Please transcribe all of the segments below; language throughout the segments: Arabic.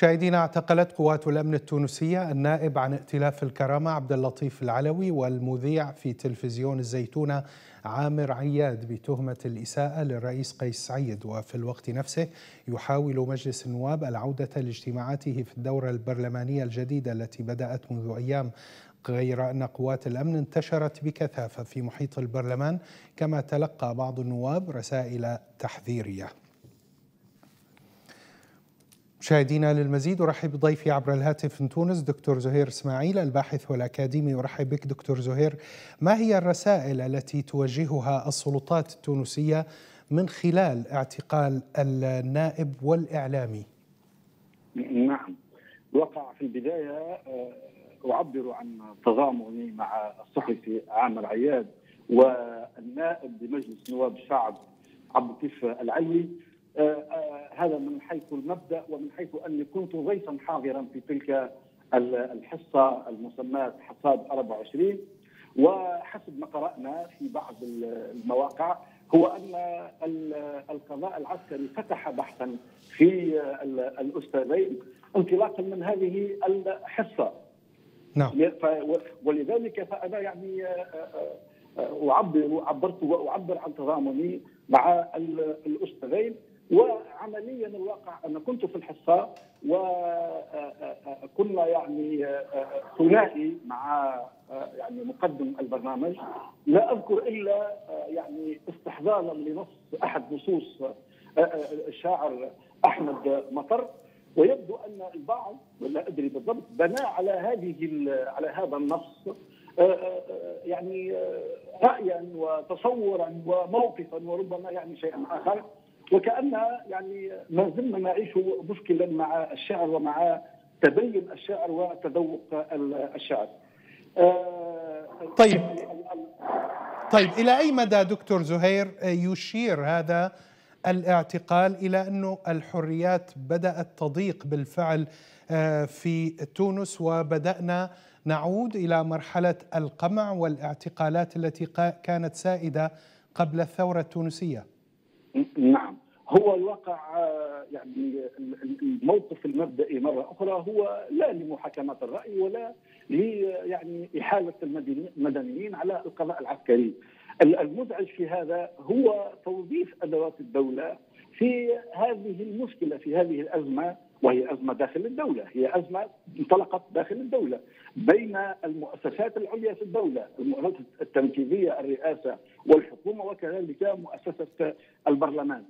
مشاهدينا، اعتقلت قوات الأمن التونسية النائب عن ائتلاف الكرامة عبد اللطيف العلوي والمذيع في تلفزيون الزيتونة عامر عياد بتهمة الإساءة للرئيس قيس سعيد. وفي الوقت نفسه يحاول مجلس النواب العودة لاجتماعاته في الدورة البرلمانية الجديدة التي بدأت منذ أيام، غير أن قوات الأمن انتشرت بكثافة في محيط البرلمان، كما تلقى بعض النواب رسائل تحذيرية. مشاهدينا، للمزيد أرحب بضيفي عبر الهاتف من تونس دكتور زهير إسماعيل الباحث والأكاديمي. أرحب بك دكتور زهير. ما هي الرسائل التي توجهها السلطات التونسية من خلال اعتقال النائب والإعلامي؟ نعم، وقع في البداية أعبر عن تضامني مع الصحفي عامر عياد والنائب بمجلس نواب الشعب عبد اللطيف العلوي. هذا من حيث المبدأ، ومن حيث أني كنت ضيفا حاضرا في تلك الحصة المسماة حصاد 24. وحسب ما قرأنا في بعض المواقع هو أن القضاء العسكري فتح بحثا في الأستاذين انطلاقا من هذه الحصة. نعم. ولذلك فأنا يعني أعبر عن تضامني مع الأستاذين. وعمليا الواقع أنا كنت في الحصة وكنا يعني ثنائي مع يعني مقدم البرنامج، لا أذكر إلا يعني استحضارا لنص أحد نصوص الشاعر أحمد مطر. ويبدو أن البعض، ولا أدري بالضبط، بنى على هذا النص يعني رأيا وتصورا وموقفا وربما يعني شيئا آخر، وكأن يعني ما زلنا نعيش مشكلا مع الشعر ومع تبين الشعر وتذوق الشعر. طيب إلى أي مدى دكتور زهير يشير هذا الاعتقال إلى أنه الحريات بدأت تضيق بالفعل في تونس، وبدأنا نعود إلى مرحلة القمع والاعتقالات التي كانت سائدة قبل الثورة التونسية؟ نعم، هو الواقع يعني الموقف المبدئي مرة أخرى هو لا لمحاكمة الرأي ولا يعني إحالة المدنيين على القضاء العسكري. المزعج في هذا هو توظيف أدوات الدولة في هذه المشكلة، في هذه الأزمة، وهي أزمة داخل الدولة، هي أزمة انطلقت داخل الدولة بين المؤسسات العليا في الدولة، المؤسسات التنفيذية، الرئاسة والحكومة، وكذلك مؤسسة البرلمان.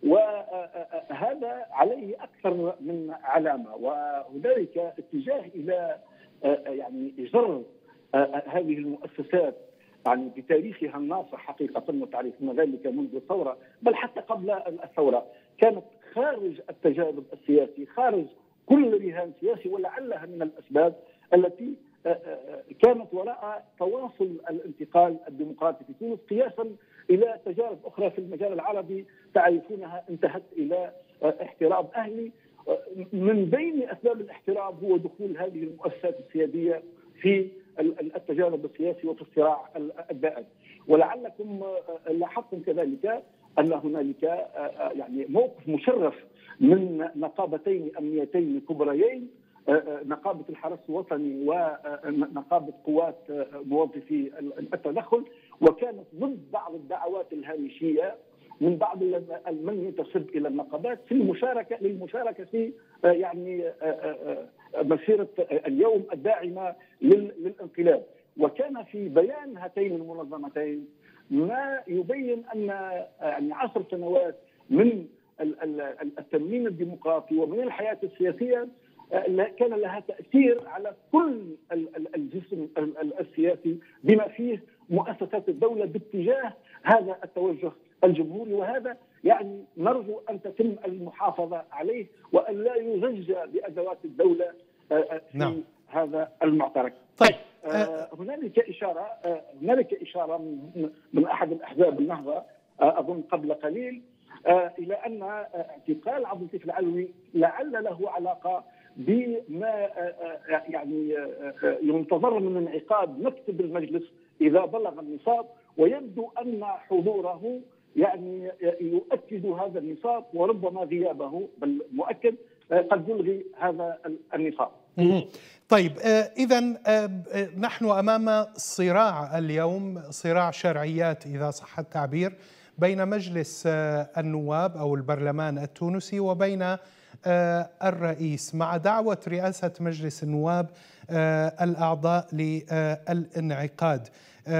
وهذا عليه أكثر من علامة، وهنالك اتجاه إلى يعني جر هذه المؤسسات يعني بتاريخها الناصع حقيقة، وتعرفون ذلك منذ الثورة، بل حتى قبل الثورة كانت خارج التجارب السياسي، خارج كل رهان سياسي، ولعلها من الأسباب التي كانت وراء تواصل الانتقال الديمقراطي في تونس، قياسا إلى تجارب أخرى في المجال العربي تعرفونها انتهت إلى احتراب أهلي. من بين أسباب الاحتراب هو دخول هذه المؤسسات السيادية في التجارب السياسي وفي الصراع الدائم. ولعلكم لاحظتم كذلك أن هنالك يعني موقف مشرف من نقابتين أمنيتين كبريين، نقابة الحرس الوطني ونقابة قوات موظفي التدخل، وكانت ضد بعض الدعوات الهامشية من بعض من ينتسب إلى النقابات في للمشاركة في يعني مسيرة اليوم الداعمة للانقلاب. وكان في بيان هاتين المنظمتين ما يبين أن يعني 10 سنوات من التمرين الديمقراطي ومن الحياة السياسية كان لها تأثير على كل الجسم السياسي بما فيه مؤسسات الدولة باتجاه هذا التوجه الجمهوري، وهذا يعني نرجو أن تتم المحافظة عليه وأن لا يزج بأدوات الدولة في هذا المعترك. طيب هنالك إشارة من أحد الأحزاب النهضة أظن قبل قليل إلى أن اعتقال عبد اللطيف العلوي لعل له علاقة بما يعني ينتظر من انعقاد مكتب المجلس إذا بلغ النصاب، ويبدو أن حضوره يعني يؤكد هذا النصاب وربما غيابه، بل مؤكد قد يلغي هذا النفاق. طيب، إذا نحن أمام صراع اليوم، صراع شرعيات إذا صح التعبير، بين مجلس النواب أو البرلمان التونسي وبين الرئيس، مع دعوة رئاسة مجلس النواب الأعضاء للانعقاد.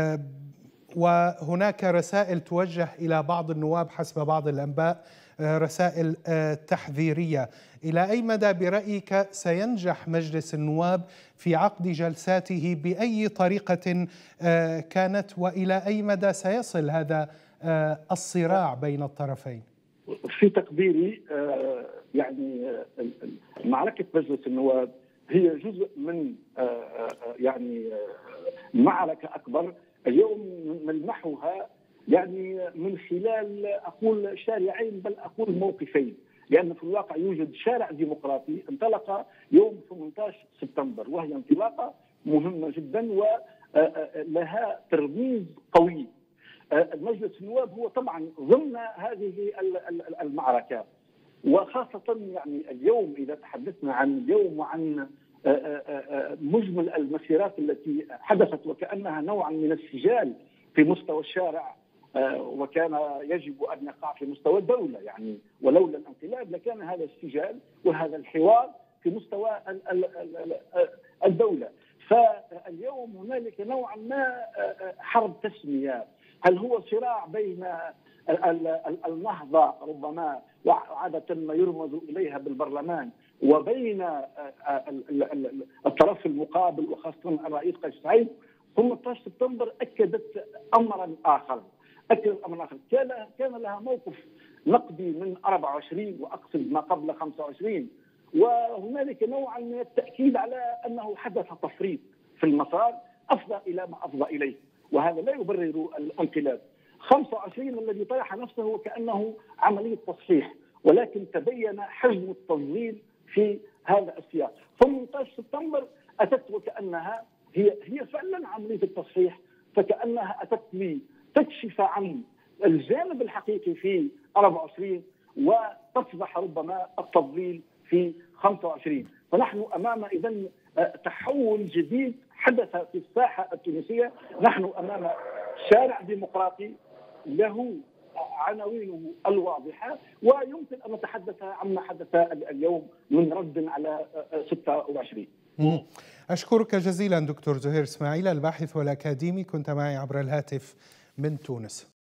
وهناك رسائل توجه إلى بعض النواب حسب بعض الأنباء، رسائل تحذيرية. إلى أي مدى برأيك سينجح مجلس النواب في عقد جلساته بأي طريقة كانت، وإلى أي مدى سيصل هذا الصراع بين الطرفين؟ في تقديري يعني معركة مجلس النواب هي جزء من يعني معركة أكبر اليوم نلمحها يعني من خلال أقول شارعين، بل أقول موقفين، لأن في الواقع يوجد شارع ديمقراطي انطلق يوم 18 سبتمبر، وهي انطلاقة مهمة جدا ولها ترميز قوي. مجلس النواب هو طبعا ضمن هذه المعركة، وخاصة يعني اليوم إذا تحدثنا عن اليوم وعن مجمل المسيرات التي حدثت وكأنها نوعا من السجال في مستوى الشارع، وكان يجب أن يقع في مستوى الدولة، يعني ولولا الانقلاب لكان هذا السجال وهذا الحوار في مستوى الدولة. فاليوم هنالك نوعا ما حرب تسمية، هل هو صراع بين النهضة ربما وعادة ما يرمز إليها بالبرلمان وبين الطرف المقابل وخاصة الرئيس قيس سعيد. 18 سبتمبر أكدت أمرا آخر، كان لها موقف نقدي من 24 وأقصد ما قبل 25، وهنالك نوعا من التأكيد على أنه حدث تفريط في المسار أفضى إلى ما أفضى إليه، وهذا لا يبرر الانقلاب. 25 الذي طرح نفسه وكأنه عملية تصحيح، ولكن تبين حجم التضليل في هذا السياق. 18 سبتمبر أتت وكأنها هي فعلا عملية التصحيح، فكأنها أتت لتكشف عن الجانب الحقيقي في 24 وتفضح ربما التضليل في 25. فنحن أمام إذن تحول جديد حدث في الساحة التونسية. نحن أمام شارع ديمقراطي له عناوينه الواضحة، ويمكن أن نتحدث عما حدث اليوم من رد على 26. أشكرك جزيلا دكتور زهير إسماعيل، الباحث والأكاديمي، كنت معي عبر الهاتف من تونس.